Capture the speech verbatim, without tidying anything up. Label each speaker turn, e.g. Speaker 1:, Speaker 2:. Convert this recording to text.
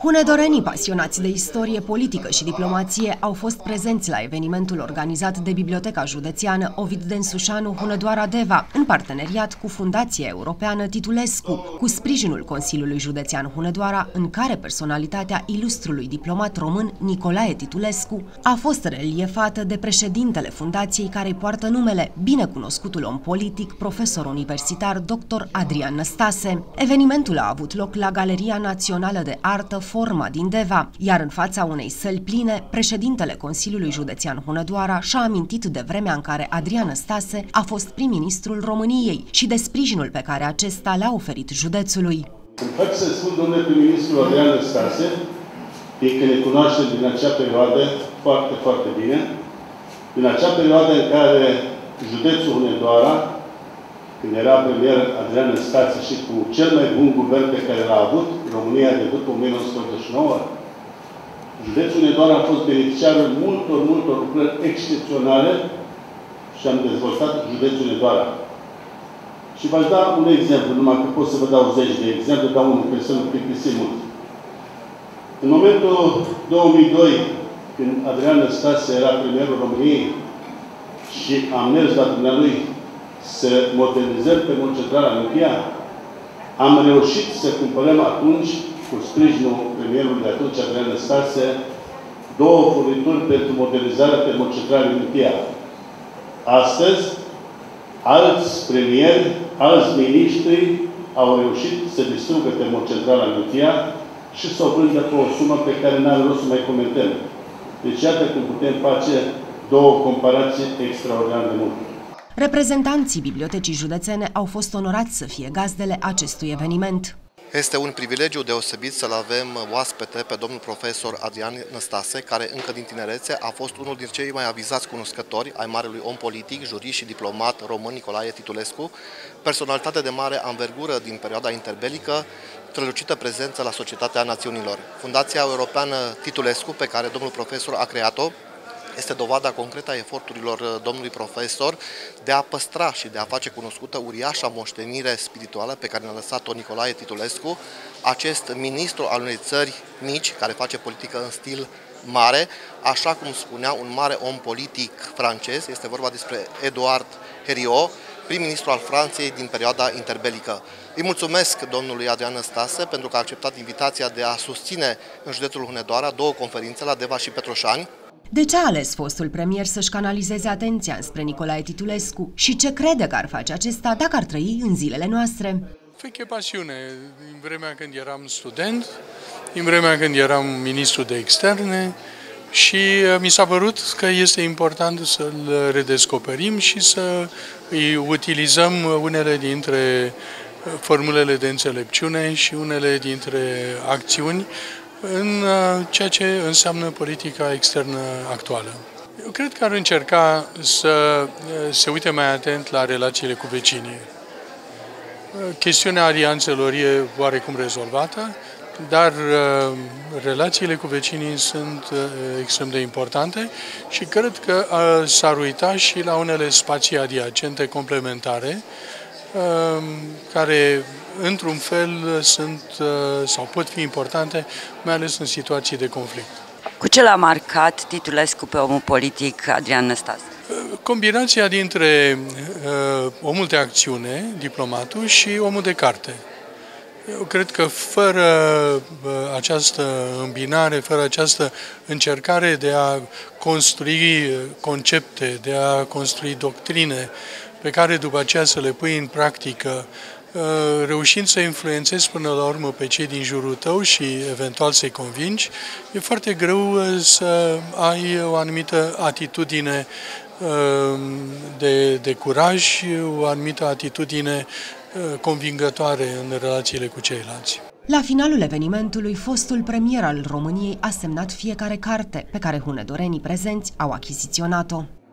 Speaker 1: Hunedorenii pasionați de istorie, politică și diplomație au fost prezenți la evenimentul organizat de Biblioteca Județeană Ovid Densușanu Hunedoara Deva, în parteneriat cu Fundația Europeană Titulescu, cu sprijinul Consiliului Județean Hunedoara, în care personalitatea ilustrului diplomat român Nicolae Titulescu a fost reliefată de președintele fundației care îi poartă numele, binecunoscutul om politic, profesor universitar doctor Adrian Năstase. Evenimentul a avut loc la Galeria Națională de Artă Forma din Deva, iar în fața unei săli pline, președintele Consiliului Județean Hunedoara și-a amintit de vremea în care Adrian Năstase a fost prim-ministrul României și de sprijinul pe care acesta l-a oferit județului.
Speaker 2: Îmi face să spun, domnule prim-ministru Adrian Năstase, fiindcă ne cunoaștem din acea perioadă foarte, foarte bine, din acea perioadă în care județul Hunedoara, când era premier Adrian Năstase și cu cel mai bun guvern pe care l-a avut România de după o mie nouă sute optzeci și nouă, județul Hunedoara a fost beneficiarul multor, multor lucrări excepționale și am dezvoltat județul Hunedoara. Și v-aș da un exemplu, numai că pot să vă dau zeci de exemple, dau unul că să nu plictisim mult. În momentul două mii doi, când Adrian Năstase era premierul României și am mers la dumnealui să modernizăm pe Centrala Olimpia, am reușit să cumpărăm atunci, cu sprijinul premierului de atunci, Adrian Năstase, două furnituri pentru modernizarea pe Centrala Olimpia. Astăzi, alți premieri, alți miniștri au reușit să distrugă Termocentrala Olimpia și să o vândă pe o sumă pe care n-am rost să mai comentăm. Deci iată cum putem face două comparații extraordinar de multe.
Speaker 1: Reprezentanții Bibliotecii Județene au fost onorați să fie gazdele acestui eveniment.
Speaker 3: Este un privilegiu deosebit să-l avem oaspete pe domnul profesor Adrian Năstase, care încă din tinerețe a fost unul dintre cei mai avizați cunoscători ai marelui om politic, jurist și diplomat român Nicolae Titulescu, personalitate de mare anvergură din perioada interbelică, strălucită prezență la societatea națiunilor. Fundația Europeană Titulescu, pe care domnul profesor a creat-o, este dovada concretă a eforturilor domnului profesor de a păstra și de a face cunoscută uriașa moștenire spirituală pe care ne-a lăsat-o Nicolae Titulescu, acest ministru al unei țări mici, care face politică în stil mare, așa cum spunea un mare om politic francez, este vorba despre Édouard Herriot, prim-ministru al Franței din perioada interbelică. Îi mulțumesc domnului Adrian Năstase pentru că a acceptat invitația de a susține în județul Hunedoara două conferințe la Deva și Petroșani.
Speaker 1: De ce a ales fostul premier să-și canalizeze atenția înspre Nicolae Titulescu și ce crede că ar face acesta dacă ar trăi în zilele noastre?
Speaker 4: Veche pasiune, din vremea când eram student, din vremea când eram ministru de externe și mi s-a părut că este important să-l redescoperim și să îi utilizăm unele dintre formulele de înțelepciune și unele dintre acțiuni în ceea ce înseamnă politica externă actuală. Eu cred că ar încerca să se uite mai atent la relațiile cu vecinii. Chestiunea alianțelor e oarecum rezolvată, dar relațiile cu vecinii sunt extrem de importante și cred că s-ar uita și la unele spații adiacente complementare, care într-un fel sunt sau pot fi importante, mai ales în situații de conflict.
Speaker 5: Cu ce l-a marcat Titulescu pe omul politic Adrian Năstase?
Speaker 4: Combinația dintre uh, omul de acțiune, diplomatul, și omul de carte. Eu cred că fără uh, această îmbinare, fără această încercare de a construi concepte, de a construi doctrine, pe care după aceea să le pui în practică, reușind să influențezi până la urmă pe cei din jurul tău și eventual să-i convingi, e foarte greu să ai o anumită atitudine de, de curaj, o anumită atitudine convingătoare în relațiile cu ceilalți.
Speaker 1: La finalul evenimentului, fostul premier al României a semnat fiecare carte pe care hunedorenii prezenți au achiziționat-o.